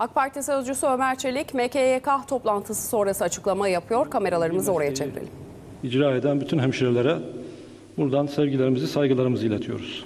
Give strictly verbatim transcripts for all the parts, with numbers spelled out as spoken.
AK Parti sözcüsü Ömer Çelik, M K Y K toplantısı sonrası açıklama yapıyor. Kameralarımızı oraya çevirelim. İcra eden bütün hemşirelere buradan sevgilerimizi, saygılarımızı iletiyoruz.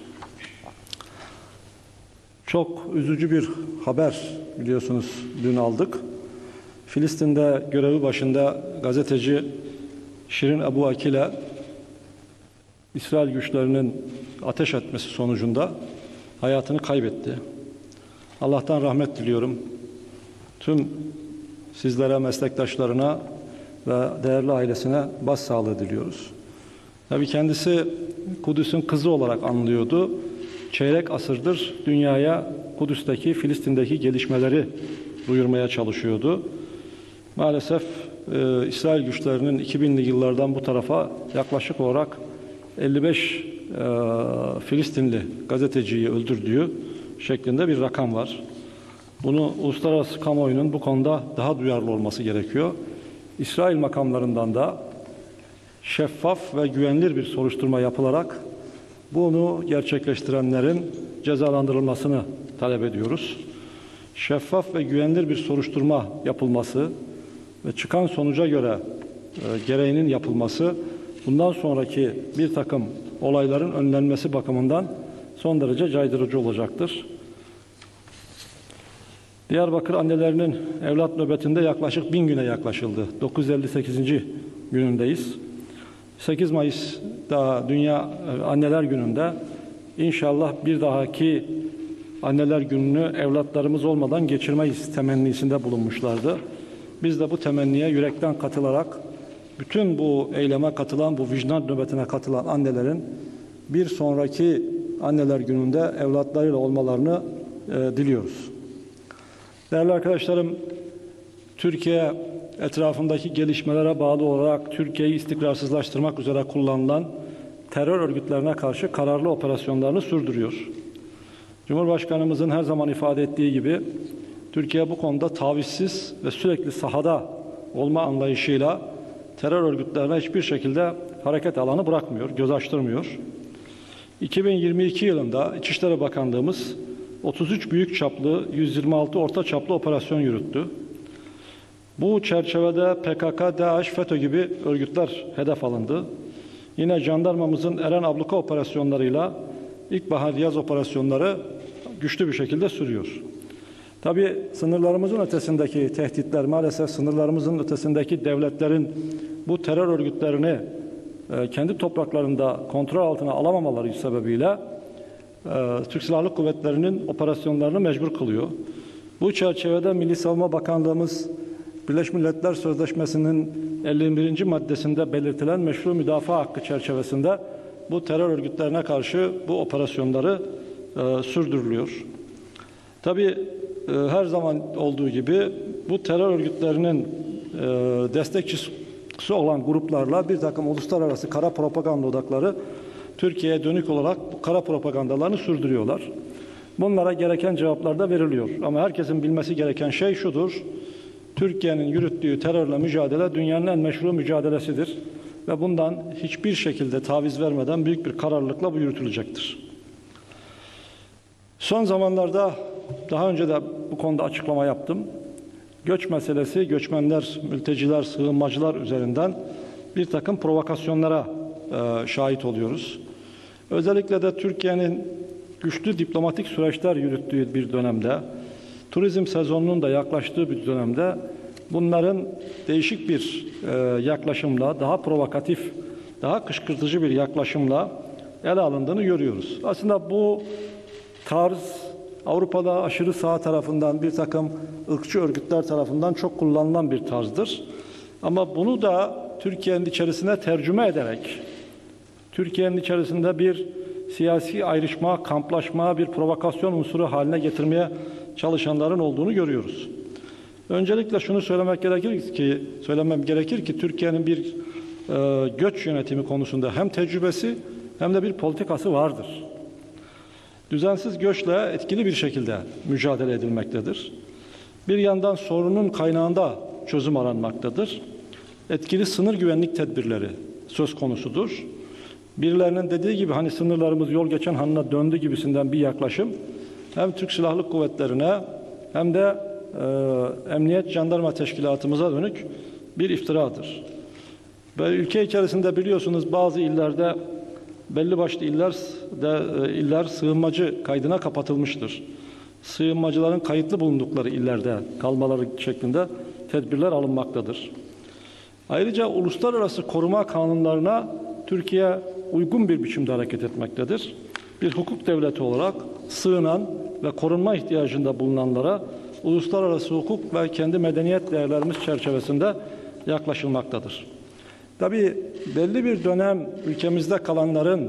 Çok üzücü bir haber biliyorsunuz dün aldık. Filistin'de görevi başında gazeteci Şirin Abu Akil'e İsrail güçlerinin ateş etmesi sonucunda hayatını kaybetti. Allah'tan rahmet diliyorum. Tüm sizlere, meslektaşlarına ve değerli ailesine başsağlığı diliyoruz. Tabii kendisi Kudüs'ün kızı olarak anılıyordu. Çeyrek asırdır dünyaya Kudüs'teki, Filistin'deki gelişmeleri duyurmaya çalışıyordu. Maalesef e, İsrail güçlerinin iki binli yıllardan bu tarafa yaklaşık olarak elli beş e, Filistinli gazeteciyi öldürdüğü şeklinde bir rakam var. Bunu uluslararası kamuoyunun bu konuda daha duyarlı olması gerekiyor. İsrail makamlarından da şeffaf ve güvenilir bir soruşturma yapılarak bunu gerçekleştirenlerin cezalandırılmasını talep ediyoruz. Şeffaf ve güvenilir bir soruşturma yapılması ve çıkan sonuca göre e, gereğinin yapılması bundan sonraki bir takım olayların önlenmesi bakımından son derece caydırıcı olacaktır. Diyarbakır annelerinin evlat nöbetinde yaklaşık bin güne yaklaşıldı. dokuz yüz elli sekizinci günündeyiz. sekiz Mayıs'ta Dünya Anneler Günü'nde inşallah bir dahaki Anneler Günü'nü evlatlarımız olmadan geçirmeyiz temennisinde bulunmuşlardı. Biz de bu temenniye yürekten katılarak bütün bu eyleme katılan, bu vicdan nöbetine katılan annelerin bir sonraki Anneler Günü'nde evlatlarıyla olmalarını e, diliyoruz. Değerli arkadaşlarım, Türkiye etrafındaki gelişmelere bağlı olarak Türkiye'yi istikrarsızlaştırmak üzere kullanılan terör örgütlerine karşı kararlı operasyonlarını sürdürüyor. Cumhurbaşkanımızın her zaman ifade ettiği gibi Türkiye bu konuda tavizsiz ve sürekli sahada olma anlayışıyla terör örgütlerine hiçbir şekilde hareket alanı bırakmıyor, göz açtırmıyor. iki bin yirmi iki yılında İçişleri Bakanlığımız otuz üç büyük çaplı, yüz yirmi altı orta çaplı operasyon yürüttü. Bu çerçevede P K K, DAEŞ, FETÖ gibi örgütler hedef alındı. Yine jandarmamızın Eren Abluka operasyonlarıyla ilkbahar-yaz operasyonları güçlü bir şekilde sürüyor. Tabii sınırlarımızın ötesindeki tehditler, maalesef sınırlarımızın ötesindeki devletlerin bu terör örgütlerini e, kendi topraklarında kontrol altına alamamaları sebebiyle e, Türk Silahlı Kuvvetleri'nin operasyonlarını mecbur kılıyor. Bu çerçevede Milli Savunma Bakanlığımız Birleşmiş Milletler Sözleşmesi'nin elli birinci maddesinde belirtilen meşru müdafaa hakkı çerçevesinde bu terör örgütlerine karşı bu operasyonları e, sürdürülüyor. Tabii e, her zaman olduğu gibi bu terör örgütlerinin e, destekçisi olan gruplarla bir takım uluslararası kara propaganda odakları Türkiye'ye dönük olarak bu kara propagandalarını sürdürüyorlar. Bunlara gereken cevaplar da veriliyor. Ama herkesin bilmesi gereken şey şudur: Türkiye'nin yürüttüğü terörle mücadele dünyanın en meşru mücadelesidir ve bundan hiçbir şekilde taviz vermeden büyük bir kararlılıkla bu yürütülecektir. Son zamanlarda daha önce de bu konuda açıklama yaptım. Göç meselesi, göçmenler, mülteciler, sığınmacılar üzerinden bir takım provokasyonlara e, şahit oluyoruz. Özellikle de Türkiye'nin güçlü diplomatik süreçler yürüttüğü bir dönemde, turizm sezonunun da yaklaştığı bir dönemde bunların değişik bir e, yaklaşımla, daha provokatif, daha kışkırtıcı bir yaklaşımla ele alındığını görüyoruz. Aslında bu tarz Avrupa'da aşırı sağ tarafından bir takım ırkçı örgütler tarafından çok kullanılan bir tarzdır. Ama bunu da Türkiye'nin içerisine tercüme ederek, Türkiye'nin içerisinde bir siyasi ayrışma, kamplaşma, bir provokasyon unsuru haline getirmeye çalışanların olduğunu görüyoruz. Öncelikle şunu söylemek gerekir ki, söylemem gerekir ki Türkiye'nin bir e, göç yönetimi konusunda hem tecrübesi hem de bir politikası vardır. Düzensiz göçle etkili bir şekilde mücadele edilmektedir. Bir yandan sorunun kaynağında çözüm aranmaktadır. Etkili sınır güvenlik tedbirleri söz konusudur. Birilerinin dediği gibi hani sınırlarımız yol geçen hanına döndü gibisinden bir yaklaşım hem Türk Silahlı Kuvvetleri'ne hem de e, Emniyet Jandarma Teşkilatımıza dönük bir iftiradır. Ve ülke içerisinde biliyorsunuz bazı illerde belli başlı iller, de, e, iller sığınmacı kaydına kapatılmıştır. Sığınmacıların kayıtlı bulundukları illerde kalmaları şeklinde tedbirler alınmaktadır. Ayrıca uluslararası koruma kanunlarına Türkiye uygun bir biçimde hareket etmektedir. Bir hukuk devleti olarak sığınan ve korunma ihtiyacında bulunanlara uluslararası hukuk ve kendi medeniyet değerlerimiz çerçevesinde yaklaşılmaktadır. Tabii belli bir dönem ülkemizde kalanların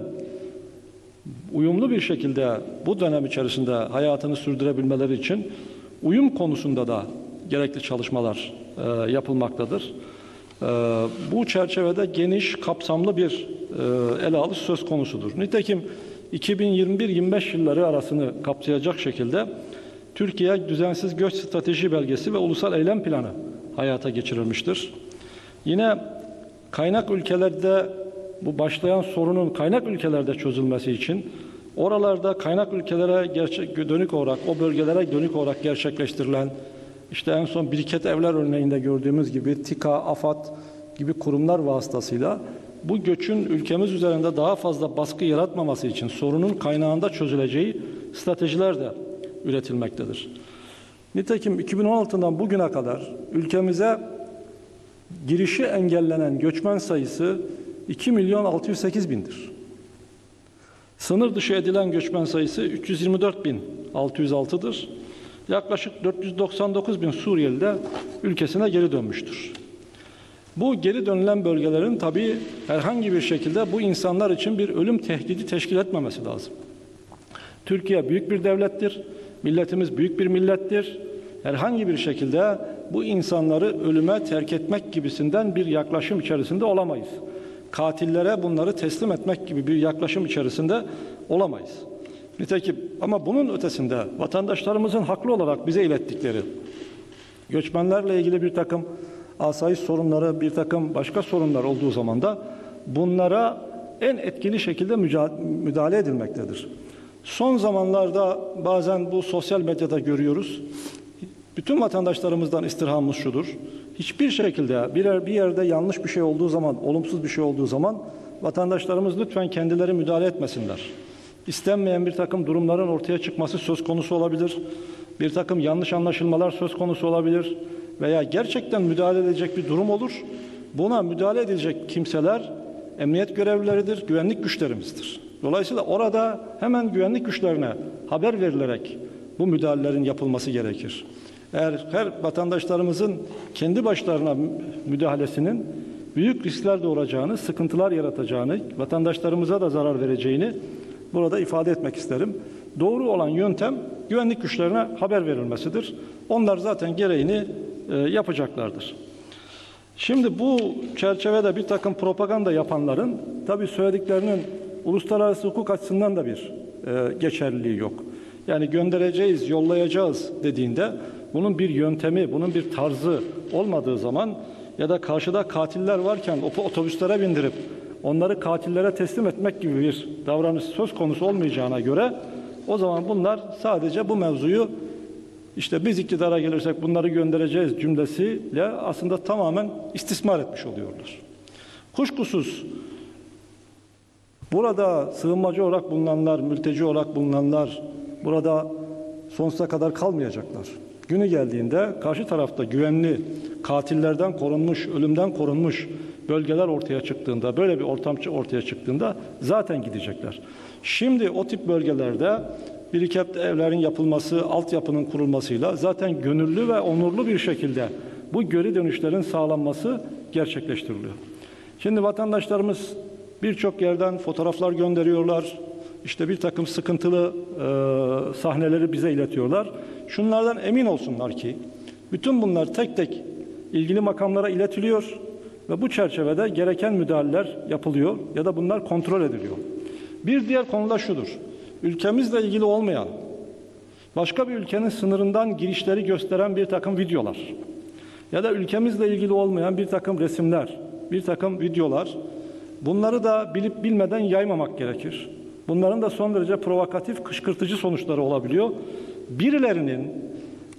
uyumlu bir şekilde bu dönem içerisinde hayatını sürdürebilmeleri için uyum konusunda da gerekli çalışmalar e, yapılmaktadır. E, bu çerçevede geniş, kapsamlı bir e, ele alış söz konusudur. Nitekim iki bin yirmi bir yirmi beş yılları arasını kapsayacak şekilde Türkiye Düzensiz Göç Strateji Belgesi ve Ulusal Eylem Planı hayata geçirilmiştir. Yine kaynak ülkelerde bu başlayan sorunun kaynak ülkelerde çözülmesi için oralarda kaynak ülkelere gerçek, dönük olarak, o bölgelere dönük olarak gerçekleştirilen, işte en son biriket evler örneğinde gördüğümüz gibi TİKA, AFAD gibi kurumlar vasıtasıyla bu göçün ülkemiz üzerinde daha fazla baskı yaratmaması için sorunun kaynağında çözüleceği stratejiler de üretilmektedir. Nitekim iki bin on altıdan bugüne kadar ülkemize girişi engellenen göçmen sayısı iki milyon altı yüz sekiz bindir. Sınır dışı edilen göçmen sayısı üç yüz yirmi dört bin altı yüz altı'dır. Yaklaşık dört yüz doksan dokuz bin Suriyeli de ülkesine geri dönmüştür. Bu geri dönülen bölgelerin tabii herhangi bir şekilde bu insanlar için bir ölüm tehdidi teşkil etmemesi lazım. Türkiye büyük bir devlettir, milletimiz büyük bir millettir. Herhangi bir şekilde bu insanları ölüme terk etmek gibisinden bir yaklaşım içerisinde olamayız. Katillere bunları teslim etmek gibi bir yaklaşım içerisinde olamayız. Nitekim ama bunun ötesinde vatandaşlarımızın haklı olarak bize ilettikleri göçmenlerle ilgili bir takım asayiş sorunları, bir takım başka sorunlar olduğu zaman da bunlara en etkili şekilde müdahale edilmektedir. Son zamanlarda bazen bu sosyal medyada görüyoruz. Bütün vatandaşlarımızdan istirhamımız şudur. Hiçbir şekilde bir, bir yerde yanlış bir şey olduğu zaman, olumsuz bir şey olduğu zaman vatandaşlarımız lütfen kendileri müdahale etmesinler. İstenmeyen bir takım durumların ortaya çıkması söz konusu olabilir. Bir takım yanlış anlaşılmalar söz konusu olabilir. Veya gerçekten müdahale edilecek bir durum olur. Buna müdahale edilecek kimseler emniyet görevlileridir, güvenlik güçlerimizdir. Dolayısıyla orada hemen güvenlik güçlerine haber verilerek bu müdahalelerin yapılması gerekir. Eğer her vatandaşlarımızın kendi başlarına müdahalesinin büyük riskler doğuracağını, sıkıntılar yaratacağını, vatandaşlarımıza da zarar vereceğini burada ifade etmek isterim. Doğru olan yöntem güvenlik güçlerine haber verilmesidir. Onlar zaten gereğini e, yapacaklardır. Şimdi bu çerçevede bir takım propaganda yapanların tabii söylediklerinin uluslararası hukuk açısından da bir e, geçerliliği yok. Yani göndereceğiz, yollayacağız dediğinde bunun bir yöntemi, bunun bir tarzı olmadığı zaman ya da karşıda katiller varken otobüslere bindirip onları katillere teslim etmek gibi bir davranış söz konusu olmayacağına göre o zaman bunlar sadece bu mevzuyu işte biz iktidara gelirsek bunları göndereceğiz cümlesiyle aslında tamamen istismar etmiş oluyorlar. Kuşkusuz burada sığınmacı olarak bulunanlar, mülteci olarak bulunanlar burada sonsuza kadar kalmayacaklar. Günü geldiğinde karşı tarafta güvenli, katillerden korunmuş, ölümden korunmuş bölgeler ortaya çıktığında, böyle bir ortam ortaya çıktığında zaten gidecekler. Şimdi o tip bölgelerde biriket evlerin yapılması, altyapının kurulmasıyla zaten gönüllü ve onurlu bir şekilde bu geri dönüşlerin sağlanması gerçekleştiriliyor. Şimdi vatandaşlarımız birçok yerden fotoğraflar gönderiyorlar. İşte bir takım sıkıntılı e, sahneleri bize iletiyorlar. Şunlardan emin olsunlar ki bütün bunlar tek tek ilgili makamlara iletiliyor ve bu çerçevede gereken müdahaleler yapılıyor ya da bunlar kontrol ediliyor. Bir diğer konu da şudur. Ülkemizle ilgili olmayan, başka bir ülkenin sınırından girişleri gösteren bir takım videolar ya da ülkemizle ilgili olmayan bir takım resimler, bir takım videolar, bunları da bilip bilmeden yaymamak gerekir. Bunların da son derece provokatif, kışkırtıcı sonuçları olabiliyor. Birilerinin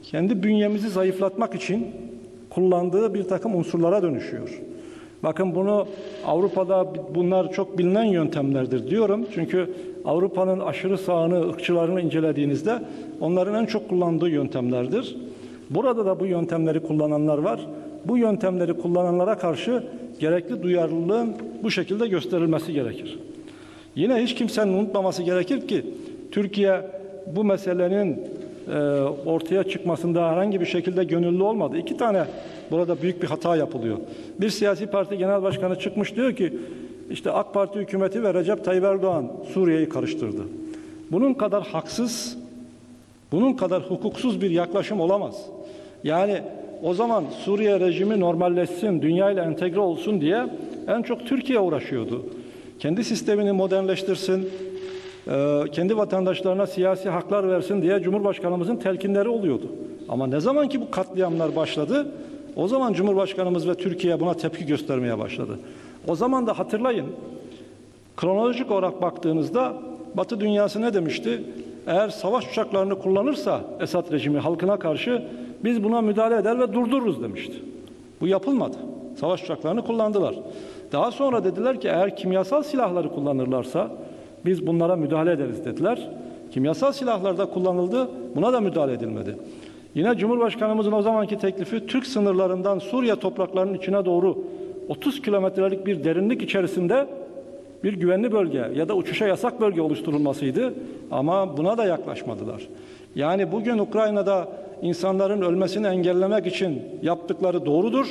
kendi bünyemizi zayıflatmak için kullandığı bir takım unsurlara dönüşüyor. Bakın bunu Avrupa'da bunlar çok bilinen yöntemlerdir diyorum. Çünkü Avrupa'nın aşırı sağını, ırkçılarını incelediğinizde onların en çok kullandığı yöntemlerdir. Burada da bu yöntemleri kullananlar var. Bu yöntemleri kullananlara karşı gerekli duyarlılığın bu şekilde gösterilmesi gerekir. Yine hiç kimsenin unutmaması gerekir ki Türkiye bu meselenin e, ortaya çıkmasında herhangi bir şekilde gönüllü olmadı. İki tane burada büyük bir hata yapılıyor. Bir siyasi parti genel başkanı çıkmış diyor ki işte AK Parti hükümeti ve Recep Tayyip Erdoğan Suriye'yi karıştırdı. Bunun kadar haksız, bunun kadar hukuksuz bir yaklaşım olamaz. Yani o zaman Suriye rejimi normalleşsin, dünyayla entegre olsun diye en çok Türkiye uğraşıyordu. Kendi sistemini modernleştirsin, kendi vatandaşlarına siyasi haklar versin diye Cumhurbaşkanımızın telkinleri oluyordu. Ama ne zaman ki bu katliamlar başladı, o zaman Cumhurbaşkanımız ve Türkiye buna tepki göstermeye başladı. O zaman da hatırlayın, kronolojik olarak baktığınızda Batı dünyası ne demişti? Eğer savaş uçaklarını kullanırsa Esad rejimi halkına karşı biz buna müdahale eder ve durdururuz demişti. Bu yapılmadı. Savaş uçaklarını kullandılar. Daha sonra dediler ki eğer kimyasal silahları kullanırlarsa biz bunlara müdahale ederiz dediler. Kimyasal silahlar da kullanıldı, buna da müdahale edilmedi. Yine Cumhurbaşkanımızın o zamanki teklifi Türk sınırlarından Suriye topraklarının içine doğru otuz kilometrelik bir derinlik içerisinde bir güvenli bölge ya da uçuşa yasak bölge oluşturulmasıydı. Ama buna da yaklaşmadılar. Yani bugün Ukrayna'da insanların ölmesini engellemek için yaptıkları doğrudur.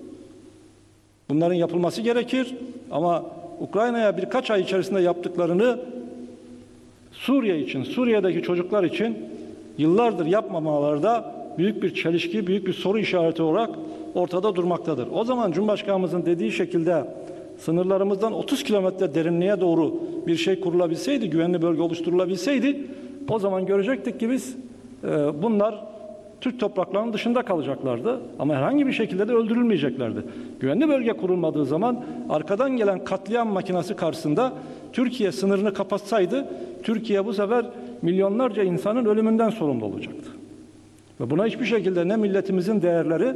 Bunların yapılması gerekir. Ama Ukrayna'ya birkaç ay içerisinde yaptıklarını Suriye için, Suriye'deki çocuklar için yıllardır yapmamaları da büyük bir çelişki, büyük bir soru işareti olarak ortada durmaktadır. O zaman Cumhurbaşkanımızın dediği şekilde sınırlarımızdan otuz kilometre derinliğe doğru bir şey kurulabilseydi, güvenli bölge oluşturulabilseydi, o zaman görecektik ki biz e, bunlar Türk topraklarının dışında kalacaklardı ama herhangi bir şekilde de öldürülmeyeceklerdi. Güvenli bölge kurulmadığı zaman arkadan gelen katliam makinesi karşısında Türkiye sınırını kapatsaydı, Türkiye bu sefer milyonlarca insanın ölümünden sorumlu olacaktı. Ve buna hiçbir şekilde ne milletimizin değerleri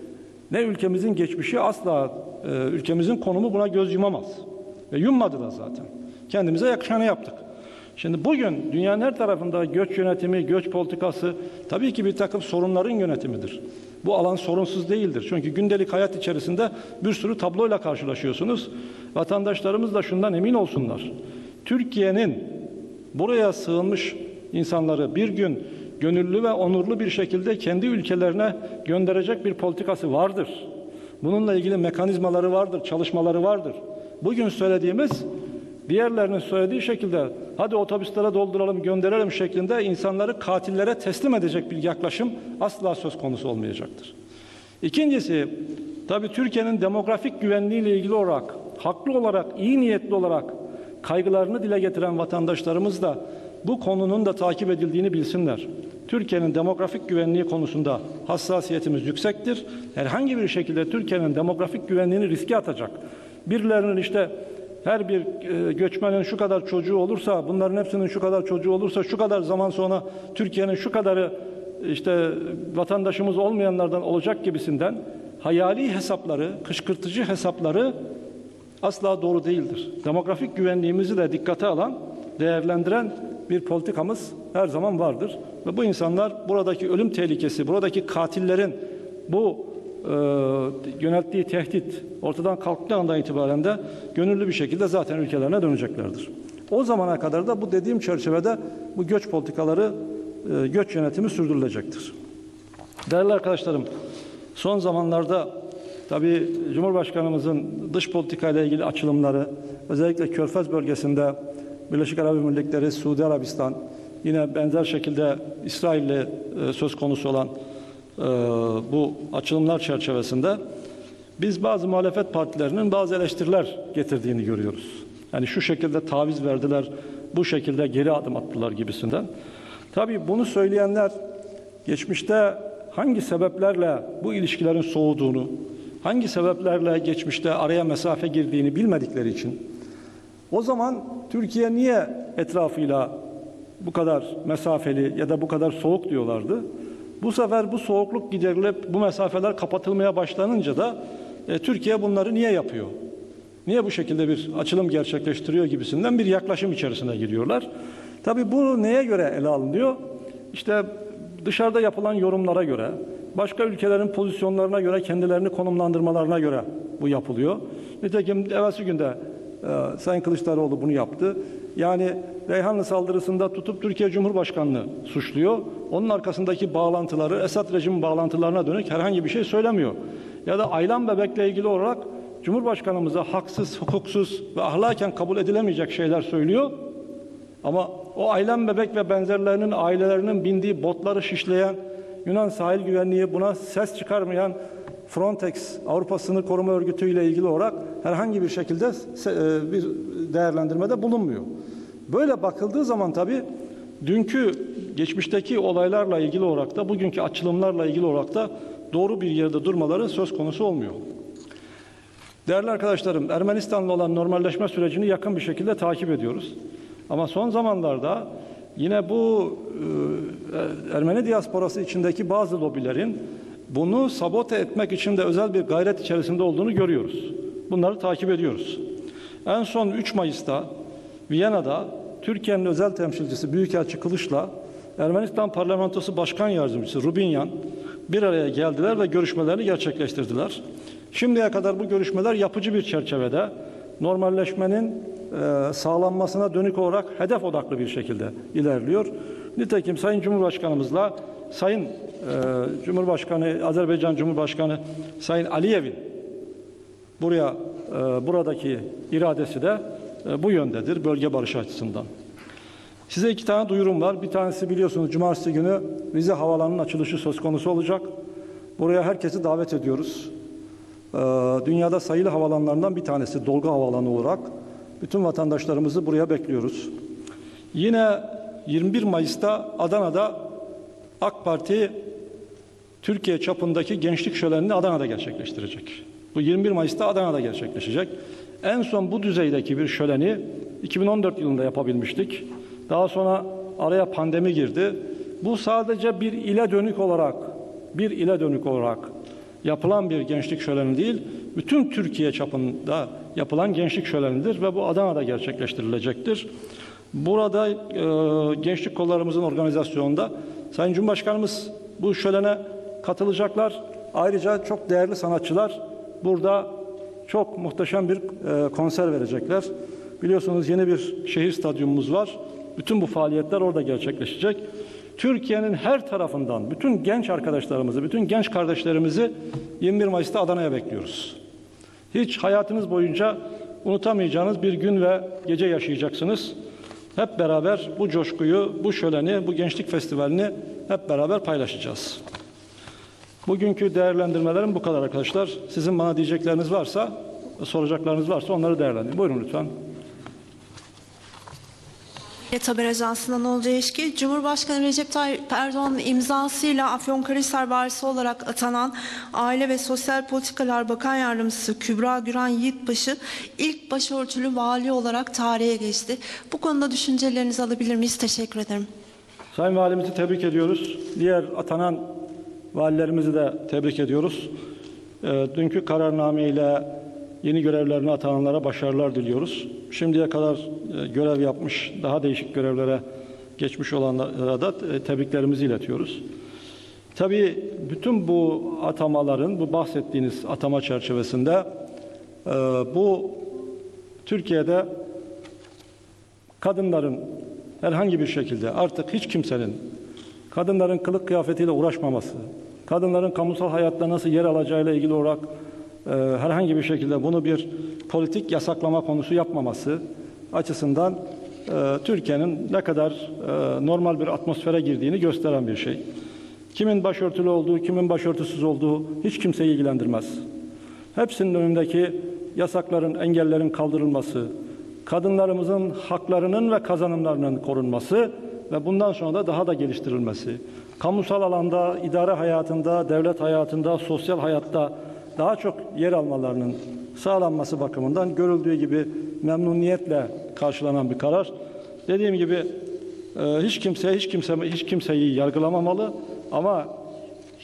ne ülkemizin geçmişi asla e, ülkemizin konumu buna göz yumamaz. Ve yummadı da zaten. Kendimize yakışanı yaptık. Şimdi bugün dünyanın her tarafında göç yönetimi, göç politikası tabii ki bir takım sorunların yönetimidir. Bu alan sorunsuz değildir. Çünkü gündelik hayat içerisinde bir sürü tabloyla karşılaşıyorsunuz. Vatandaşlarımız da şundan emin olsunlar. Türkiye'nin buraya sığınmış insanları bir gün gönüllü ve onurlu bir şekilde kendi ülkelerine gönderecek bir politikası vardır. Bununla ilgili mekanizmaları vardır, çalışmaları vardır. Bugün söylediğimiz diğerlerinin söylediği şekilde hadi otobüslere dolduralım, gönderelim şeklinde insanları katillere teslim edecek bir yaklaşım asla söz konusu olmayacaktır. İkincisi, tabii Türkiye'nin demografik güvenliğiyle ilgili olarak, haklı olarak, iyi niyetli olarak kaygılarını dile getiren vatandaşlarımız da bu konunun da takip edildiğini bilsinler. Türkiye'nin demografik güvenliği konusunda hassasiyetimiz yüksektir. Herhangi bir şekilde Türkiye'nin demografik güvenliğini riske atacak. Birilerinin işte her bir e, göçmenin şu kadar çocuğu olursa, bunların hepsinin şu kadar çocuğu olursa, şu kadar zaman sonra Türkiye'nin şu kadarı işte vatandaşımız olmayanlardan olacak gibisinden hayali hesapları, kışkırtıcı hesapları asla doğru değildir. Demografik güvenliğimizi de dikkate alan, değerlendiren bir politikamız her zaman vardır. Ve bu insanlar buradaki ölüm tehlikesi, buradaki katillerin bu e, yönelttiği tehdit ortadan kalktığı andan itibaren de gönüllü bir şekilde zaten ülkelerine döneceklerdir. O zamana kadar da bu dediğim çerçevede bu göç politikaları, e, göç yönetimi sürdürülecektir. Değerli arkadaşlarım, son zamanlarda tabii Cumhurbaşkanımızın dış politikayla ilgili açılımları, özellikle Körfez bölgesinde Birleşik Arap Emirlikleri, Suudi Arabistan, yine benzer şekilde İsrail'le e, söz konusu olan e, bu açılımlar çerçevesinde biz bazı muhalefet partilerinin bazı eleştiriler getirdiğini görüyoruz. Yani şu şekilde taviz verdiler, bu şekilde geri adım attılar gibisinden. Tabii bunu söyleyenler geçmişte hangi sebeplerle bu ilişkilerin soğuduğunu, hangi sebeplerle geçmişte araya mesafe girdiğini bilmedikleri için o zaman Türkiye niye etrafıyla bu kadar mesafeli ya da bu kadar soğuk diyorlardı. Bu sefer bu soğukluk giderilip bu mesafeler kapatılmaya başlanınca da e, Türkiye bunları niye yapıyor? Niye bu şekilde bir açılım gerçekleştiriyor gibisinden bir yaklaşım içerisine giriyorlar. Tabii bu neye göre ele alınıyor? İşte dışarıda yapılan yorumlara göre, başka ülkelerin pozisyonlarına göre, kendilerini konumlandırmalarına göre bu yapılıyor. Nitekim evvelsi günde e, Sayın Kılıçdaroğlu bunu yaptı. Yani Reyhanlı saldırısında tutup Türkiye Cumhurbaşkanı'nı suçluyor. Onun arkasındaki bağlantıları, Esad rejimi bağlantılarına dönük herhangi bir şey söylemiyor. Ya da Aylan Bebek'le ilgili olarak Cumhurbaşkanımıza haksız, hukuksuz ve ahlaken kabul edilemeyecek şeyler söylüyor. Ama o Aylan Bebek ve benzerlerinin ailelerinin bindiği botları şişleyen, Yunan sahil güvenliği buna ses çıkarmayan Frontex, Avrupa Sınır Koruma Örgütü ile ilgili olarak herhangi bir şekilde bir değerlendirmede bulunmuyor. Böyle bakıldığı zaman tabii dünkü geçmişteki olaylarla ilgili olarak da bugünkü açılımlarla ilgili olarak da doğru bir yerde durmaları söz konusu olmuyor. Değerli arkadaşlarım, Ermenistan'la olan normalleşme sürecini yakın bir şekilde takip ediyoruz. Ama son zamanlarda yine bu e, Ermeni diasporası içindeki bazı lobilerin bunu sabote etmek için de özel bir gayret içerisinde olduğunu görüyoruz. Bunları takip ediyoruz. En son üç Mayıs'ta Viyana'da Türkiye'nin özel temsilcisi Büyükelçi Kılıç'la Ermenistan Parlamentosu Başkan Yardımcısı Rubinyan bir araya geldiler ve görüşmelerini gerçekleştirdiler. Şimdiye kadar bu görüşmeler yapıcı bir çerçevede normalleşmenin e, sağlanmasına dönük olarak hedef odaklı bir şekilde ilerliyor. Nitekim Sayın Cumhurbaşkanımızla Sayın e, Cumhurbaşkanı, Azerbaycan Cumhurbaşkanı Sayın Aliyev'in buraya e, buradaki iradesi de e, bu yöndedir bölge barışı açısından. Size iki tane duyurum var. Bir tanesi biliyorsunuz Cumartesi günü Rize Havalanı'nın açılışı söz konusu olacak. Buraya herkesi davet ediyoruz. Ee, dünyada sayılı havalanlarından bir tanesi Dolga Havalanı olarak bütün vatandaşlarımızı buraya bekliyoruz. Yine yirmi bir Mayıs'ta Adana'da AK Parti Türkiye çapındaki gençlik şölenini Adana'da gerçekleştirecek. Bu yirmi bir Mayıs'ta Adana'da gerçekleşecek. En son bu düzeydeki bir şöleni iki bin on dört yılında yapabilmiştik. Daha sonra araya pandemi girdi. Bu sadece bir ile dönük olarak, bir ile dönük olarak yapılan bir gençlik şöleni değil, bütün Türkiye çapında yapılan gençlik şölenidir ve bu Adana'da gerçekleştirilecektir. Burada e, gençlik kollarımızın organizasyonunda Sayın Cumhurbaşkanımız bu şölene katılacaklar. Ayrıca çok değerli sanatçılar burada çok muhteşem bir e, konser verecekler. Biliyorsunuz yeni bir şehir stadyumumuz var. Bütün bu faaliyetler orada gerçekleşecek. Türkiye'nin her tarafından bütün genç arkadaşlarımızı, bütün genç kardeşlerimizi yirmi bir Mayıs'ta Adana'ya bekliyoruz. Hiç hayatınız boyunca unutamayacağınız bir gün ve gece yaşayacaksınız. Hep beraber bu coşkuyu, bu şöleni, bu gençlik festivalini hep beraber paylaşacağız. Bugünkü değerlendirmelerim bu kadar arkadaşlar. Sizin bana diyecekleriniz varsa, soracaklarınız varsa onları değerlendirin. Buyurun lütfen. Haber Ajansı'ndan Olcay Eşki, Cumhurbaşkanı Recep Tayyip Erdoğan'ın imzasıyla Afyonkarahisar Valisi olarak atanan Aile ve Sosyal Politikalar Bakan Yardımcısı Kübra Güran Yiğitbaşı ilk başörtülü vali olarak tarihe geçti. Bu konuda düşüncelerinizi alabilir miyiz? Teşekkür ederim. Sayın Valimizi tebrik ediyoruz. Diğer atanan valilerimizi de tebrik ediyoruz. E, dünkü kararnameyle yeni görevlerine atananlara başarılar diliyoruz. Şimdiye kadar e, görev yapmış, daha değişik görevlere geçmiş olanlara da e, tebriklerimizi iletiyoruz. Tabii bütün bu atamaların, bu bahsettiğiniz atama çerçevesinde e, bu Türkiye'de kadınların herhangi bir şekilde artık hiç kimsenin kadınların kılık kıyafetiyle uğraşmaması, kadınların kamusal hayatta nasıl yer alacağıyla ilgili olarak e, herhangi bir şekilde bunu bir politik yasaklama konusu yapmaması açısından e, Türkiye'nin ne kadar e, normal bir atmosfere girdiğini gösteren bir şey. Kimin başörtülü olduğu, kimin başörtüsüz olduğu hiç kimseyi ilgilendirmez. Hepsinin önündeki yasakların, engellerin kaldırılması, kadınlarımızın haklarının ve kazanımlarının korunması ve bundan sonra da daha da geliştirilmesi, kamusal alanda, idare hayatında, devlet hayatında, sosyal hayatta daha çok yer almalarının sağlanması bakımından görüldüğü gibi memnuniyetle karşılanan bir karar. Dediğim gibi hiç kimse hiç kimse hiç kimseyi yargılamamalı ama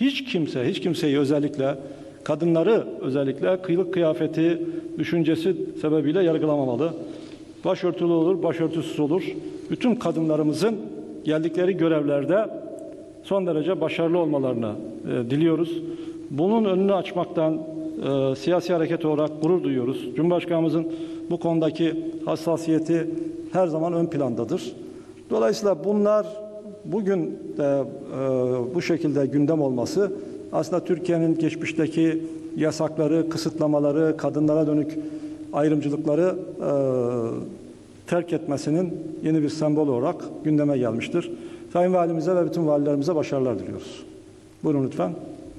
hiç kimse, hiç kimseyi özellikle, kadınları özellikle kılık kıyafeti, düşüncesi sebebiyle yargılamamalı. Başörtülü olur, başörtüsüz olur. Bütün kadınlarımızın geldikleri görevlerde son derece başarılı olmalarını e, diliyoruz. Bunun önünü açmaktan e, siyasi hareket olarak gurur duyuyoruz. Cumhurbaşkanımızın bu konudaki hassasiyeti her zaman ön plandadır. Dolayısıyla bunlar bugün de e, bu şekilde gündem olması aslında Türkiye'nin geçmişteki yasakları, kısıtlamaları, kadınlara dönük ayrımcılıkları e, terk etmesinin yeni bir sembol olarak gündeme gelmiştir. Sayın Valimize ve bütün valilerimize başarılar diliyoruz. Buyurun lütfen.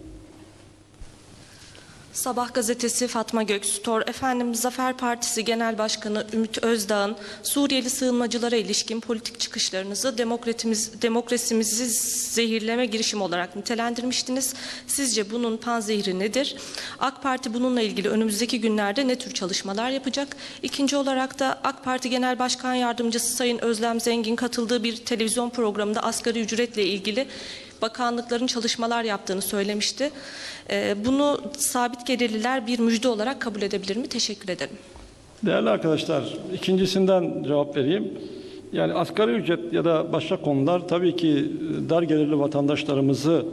Sabah gazetesi Fatma Gökstor, efendim Zafer Partisi Genel Başkanı Ümit Özdağ'ın Suriyeli sığınmacılara ilişkin politik çıkışlarınızı demokratimiz, demokrasimizi zehirleme girişimi olarak nitelendirmiştiniz. Sizce bunun panzehiri nedir? AK Parti bununla ilgili önümüzdeki günlerde ne tür çalışmalar yapacak? İkinci olarak da AK Parti Genel Başkan Yardımcısı Sayın Özlem Zengin katıldığı bir televizyon programında asgari ücretle ilgili bakanlıkların çalışmalar yaptığını söylemişti. Bunu sabit gelirliler bir müjde olarak kabul edebilir mi? Teşekkür ederim. Değerli arkadaşlar, ikincisinden cevap vereyim. Yani asgari ücret ya da başka konular tabii ki dar gelirli vatandaşlarımızı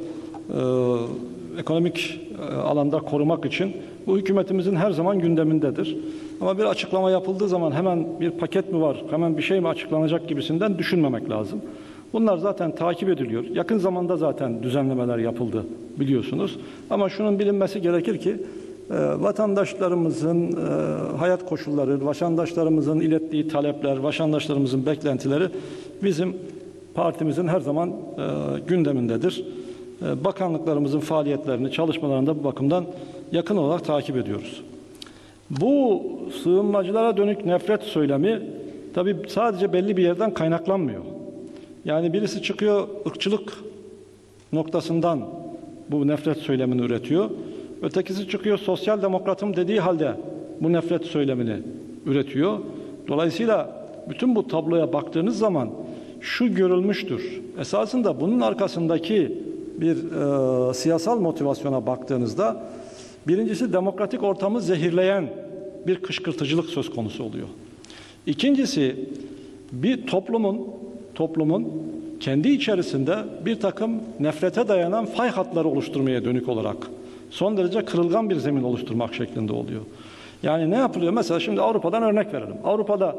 e, ekonomik e, alanda korumak için bu hükümetimizin her zaman gündemindedir. Ama bir açıklama yapıldığı zaman hemen bir paket mi var, hemen bir şey mi açıklanacak gibisinden düşünmemek lazım. Bunlar zaten takip ediliyor. Yakın zamanda zaten düzenlemeler yapıldı biliyorsunuz. Ama şunun bilinmesi gerekir ki e, vatandaşlarımızın e, hayat koşulları, vatandaşlarımızın ilettiği talepler, vatandaşlarımızın beklentileri bizim partimizin her zaman e, gündemindedir. E, bakanlıklarımızın faaliyetlerini, çalışmalarını da bu bakımdan yakın olarak takip ediyoruz. Bu sığınmacılara dönük nefret söylemi tabii sadece belli bir yerden kaynaklanmıyor. Yani birisi çıkıyor ırkçılık noktasından bu nefret söylemini üretiyor. Ötekisi çıkıyor sosyal demokratım dediği halde bu nefret söylemini üretiyor. Dolayısıyla bütün bu tabloya baktığınız zaman şu görülmüştür. Esasında bunun arkasındaki bir e, siyasal motivasyona baktığınızda birincisi demokratik ortamı zehirleyen bir kışkırtıcılık söz konusu oluyor. İkincisi bir toplumun toplumun kendi içerisinde bir takım nefrete dayanan fay hatları oluşturmaya dönük olarak son derece kırılgan bir zemin oluşturmak şeklinde oluyor. Yani ne yapılıyor? Mesela şimdi Avrupa'dan örnek verelim. Avrupa'da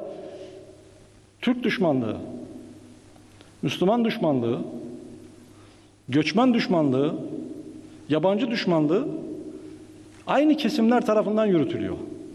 Türk düşmanlığı, Müslüman düşmanlığı, göçmen düşmanlığı, yabancı düşmanlığı aynı kesimler tarafından yürütülüyor.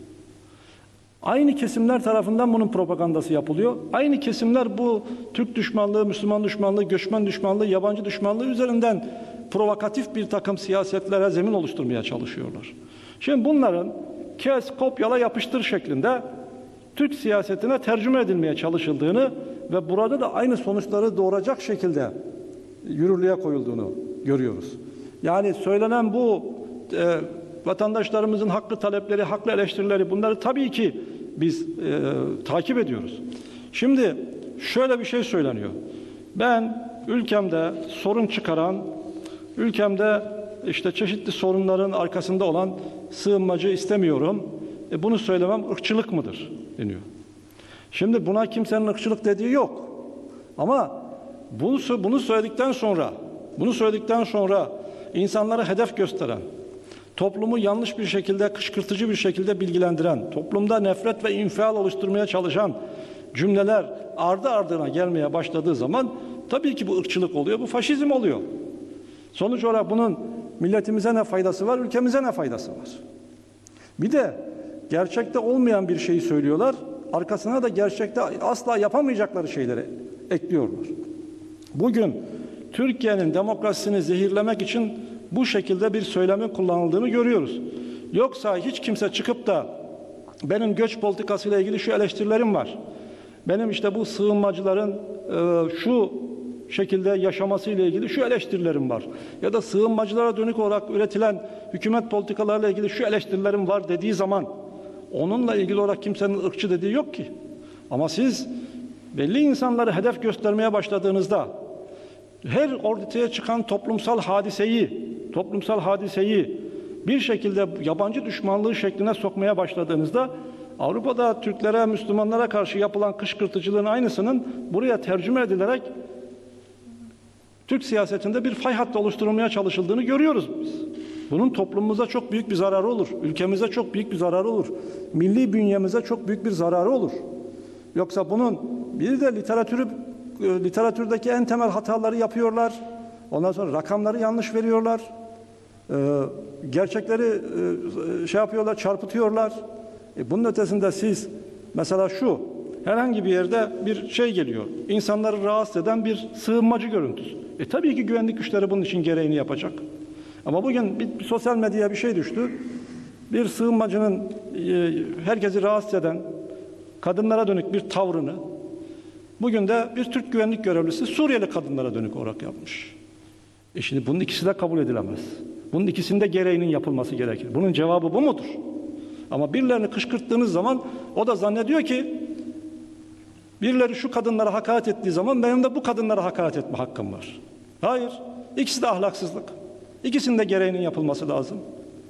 Aynı kesimler tarafından bunun propagandası yapılıyor. Aynı kesimler bu Türk düşmanlığı, Müslüman düşmanlığı, göçmen düşmanlığı, yabancı düşmanlığı üzerinden provokatif bir takım siyasetlere zemin oluşturmaya çalışıyorlar. Şimdi bunların kes, kopyala, yapıştır şeklinde Türk siyasetine tercüme edilmeye çalışıldığını ve burada da aynı sonuçları doğuracak şekilde yürürlüğe koyulduğunu görüyoruz. Yani söylenen bu e, vatandaşlarımızın haklı talepleri, haklı eleştirileri bunları tabii ki biz e, takip ediyoruz. Şimdi şöyle bir şey söyleniyor. Ben ülkemde sorun çıkaran, ülkemde işte çeşitli sorunların arkasında olan sığınmacı istemiyorum. E bunu söylemem ırkçılık mıdır deniyor. Şimdi buna kimsenin ırkçılık dediği yok. Ama bunu, bunu söyledikten sonra, bunu söyledikten sonra insanları hedef gösteren, toplumu yanlış bir şekilde, kışkırtıcı bir şekilde bilgilendiren, toplumda nefret ve infial oluşturmaya çalışan cümleler ardı ardına gelmeye başladığı zaman tabii ki bu ırkçılık oluyor, bu faşizm oluyor. Sonuç olarak bunun milletimize ne faydası var, ülkemize ne faydası var? Bir de gerçekte olmayan bir şeyi söylüyorlar, arkasına da gerçekte asla yapamayacakları şeyleri ekliyorlar. Bugün Türkiye'nin demokrasisini zehirlemek için bu şekilde bir söylemin kullanıldığını görüyoruz. Yoksa hiç kimse çıkıp da benim göç politikasıyla ilgili şu eleştirilerim var. Benim işte bu sığınmacıların e, şu şekilde yaşamasıyla ilgili şu eleştirilerim var. Ya da sığınmacılara dönük olarak üretilen hükümet politikalarıyla ilgili şu eleştirilerim var dediği zaman onunla ilgili olarak kimsenin ırkçı dediği yok ki. Ama siz belli insanları hedef göstermeye başladığınızda her ortaya çıkan toplumsal hadiseyi, toplumsal hadiseyi bir şekilde yabancı düşmanlığı şekline sokmaya başladığınızda Avrupa'da Türklere, Müslümanlara karşı yapılan kışkırtıcılığın aynısının buraya tercüme edilerek Türk siyasetinde bir fay hattı oluşturulmaya çalışıldığını görüyoruz biz. Bunun toplumumuza çok büyük bir zararı olur. Ülkemize çok büyük bir zararı olur. Milli bünyemize çok büyük bir zararı olur. Yoksa bunun bir de literatürü, literatürdeki en temel hataları yapıyorlar. Ondan sonra rakamları yanlış veriyorlar. Ee, gerçekleri e, şey yapıyorlar, çarpıtıyorlar. E, bunun ötesinde siz mesela şu, herhangi bir yerde bir şey geliyor. İnsanları rahatsız eden bir sığınmacı görüntüsü. E tabii ki güvenlik güçleri bunun için gereğini yapacak. Ama bugün bir, bir sosyal medyaya bir şey düştü. Bir sığınmacının e, herkesi rahatsız eden, kadınlara dönük bir tavrını bugün de bir Türk güvenlik görevlisi Suriyeli kadınlara dönük olarak yapmış. E şimdi bunun ikisi de kabul edilemez. Bunun ikisinde gereğinin yapılması gerekir. Bunun cevabı bu mudur? Ama birilerini kışkırttığınız zaman o da zannediyor ki birileri şu kadınlara hakaret ettiği zaman benim de bu kadınlara hakaret etme hakkım var. Hayır. İkisi de ahlaksızlık. İkisinde gereğinin yapılması lazım.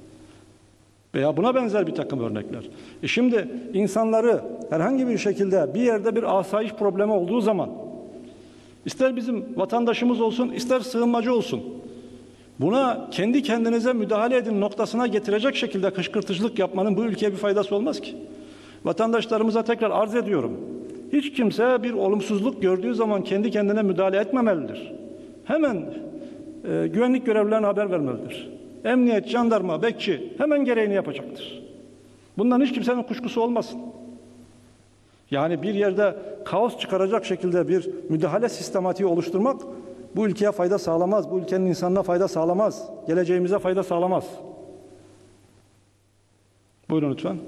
Veya buna benzer bir takım örnekler. E şimdi insanları herhangi bir şekilde bir yerde bir asayiş problemi olduğu zaman ister bizim vatandaşımız olsun, ister sığınmacı olsun, buna kendi kendinize müdahale edin noktasına getirecek şekilde kışkırtıcılık yapmanın bu ülkeye bir faydası olmaz ki. Vatandaşlarımıza tekrar arz ediyorum. Hiç kimse bir olumsuzluk gördüğü zaman kendi kendine müdahale etmemelidir. Hemen e, güvenlik görevlilerine haber vermelidir. Emniyet, jandarma, bekçi hemen gereğini yapacaktır. Bundan hiç kimsenin kuşkusu olmasın. Yani bir yerde kaos çıkaracak şekilde bir müdahale sistematiği oluşturmak bu ülkeye fayda sağlamaz. Bu ülkenin insanına fayda sağlamaz. Geleceğimize fayda sağlamaz. Buyurun lütfen.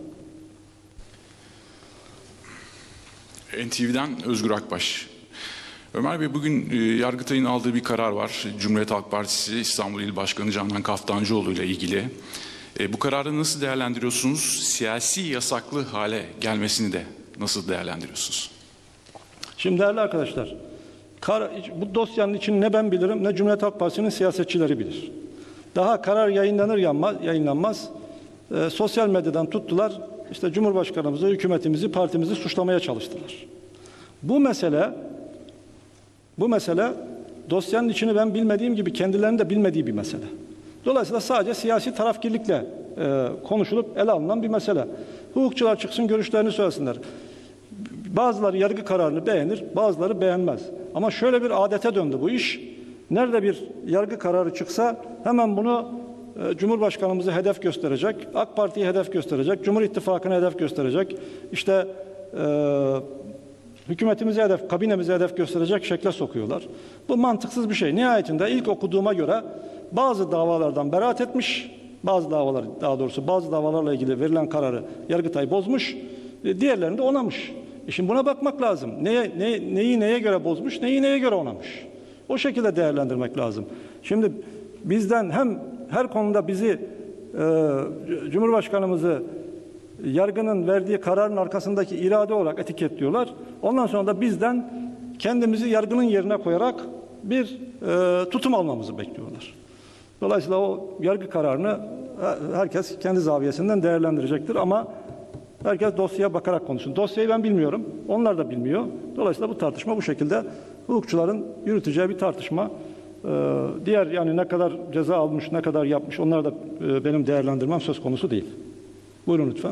N T V'den Özgür Akbaş. Ömer Bey, bugün Yargıtay'ın aldığı bir karar var. Cumhuriyet Halk Partisi İstanbul İl Başkanı Canan Kaftancıoğlu ile ilgili. E, bu kararı nasıl değerlendiriyorsunuz? Siyasi yasaklı hale gelmesini de nasıl değerlendiriyorsunuz? Şimdi değerli arkadaşlar, kar, bu dosyanın için ne ben bilirim ne Cumhuriyet Halk Partisi'nin siyasetçileri bilir. Daha karar yayınlanır yayınlanmaz e, sosyal medyadan tuttular, işte Cumhurbaşkanımızı, hükümetimizi, partimizi suçlamaya çalıştılar. Bu mesele Bu mesele dosyanın içini ben bilmediğim gibi kendilerinin de bilmediği bir mesele. Dolayısıyla sadece siyasi tarafkirlikle e, konuşulup ele alınan bir mesele. Hukukçular çıksın, görüşlerini söylesinler. Bazıları yargı kararını beğenir, bazıları beğenmez. Ama şöyle bir adete döndü bu iş. Nerede bir yargı kararı çıksa hemen bunu e, Cumhurbaşkanımızı hedef gösterecek, AK Parti'yi hedef gösterecek, Cumhur İttifakı'nı hedef gösterecek. İşte e, hükümetimize hedef, kabinemize hedef gösterecek şekle sokuyorlar. Bu mantıksız bir şey. Nihayetinde ilk okuduğuma göre bazı davalardan beraat etmiş, bazı davalar, daha doğrusu bazı davalarla ilgili verilen kararı Yargıtay bozmuş, diğerlerini de onamış. E şimdi buna bakmak lazım. Neye, ne, neyi neye göre bozmuş, neyi neye göre onamış? O şekilde değerlendirmek lazım. Şimdi bizden hem her konuda bizi, e, Cumhurbaşkanımızı yargının verdiği kararın arkasındaki irade olarak etiketliyorlar. Ondan sonra da bizden kendimizi yargının yerine koyarak bir e, tutum almamızı bekliyorlar. Dolayısıyla o yargı kararını herkes kendi zaviyesinden değerlendirecektir ama herkes dosyaya bakarak konuşsun. Dosyayı ben bilmiyorum, onlar da bilmiyor. Dolayısıyla bu tartışma bu şekilde hukukçuların yürüteceği bir tartışma. Ee, diğer yani ne kadar ceza almış, ne kadar yapmış onlar da e, benim değerlendirmem söz konusu değil. Buyurun lütfen.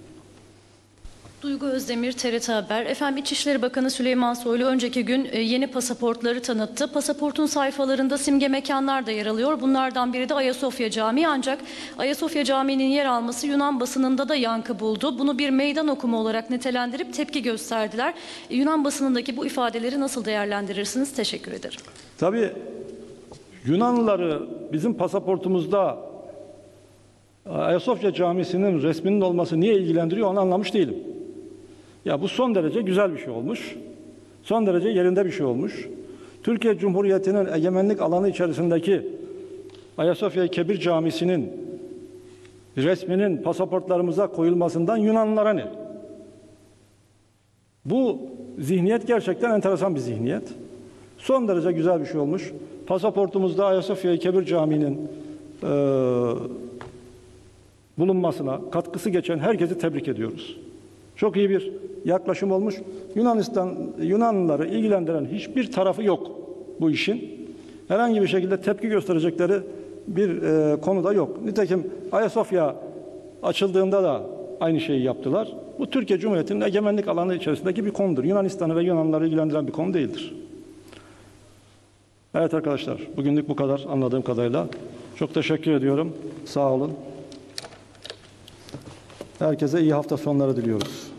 Duygu Özdemir, T R T Haber. Efendim, İçişleri Bakanı Süleyman Soylu önceki gün yeni pasaportları tanıttı. Pasaportun sayfalarında simge mekanlar da yer alıyor. Bunlardan biri de Ayasofya Camii, ancak Ayasofya Camii'nin yer alması Yunan basınında da yankı buldu. Bunu bir meydan okuma olarak nitelendirip tepki gösterdiler. Yunan basınındaki bu ifadeleri nasıl değerlendirirsiniz? Teşekkür ederim. Tabii Yunanlıları bizim pasaportumuzda Ayasofya Camisi'nin resminin olması niye ilgilendiriyor onu anlamış değilim. Ya bu son derece güzel bir şey olmuş. Son derece yerinde bir şey olmuş. Türkiye Cumhuriyeti'nin egemenlik alanı içerisindeki Ayasofya Kebir Camisi'nin resminin pasaportlarımıza koyulmasından Yunanlılara ne? Bu zihniyet gerçekten enteresan bir zihniyet. Son derece güzel bir şey olmuş. Pasaportumuzda Ayasofya Kebir Camii'nin e, bulunmasına katkısı geçen herkesi tebrik ediyoruz. Çok iyi bir yaklaşım olmuş. Yunanistan, Yunanlıları ilgilendiren hiçbir tarafı yok bu işin. Herhangi bir şekilde tepki gösterecekleri bir e, konuda yok. Nitekim Ayasofya açıldığında da aynı şeyi yaptılar. Bu Türkiye Cumhuriyeti'nin egemenlik alanı içerisindeki bir konudur. Yunanistan'ı ve Yunanlıları ilgilendiren bir konu değildir. Evet arkadaşlar, bugünlük bu kadar anladığım kadarıyla. Çok teşekkür ediyorum. Sağ olun. Herkese iyi hafta sonları diliyoruz.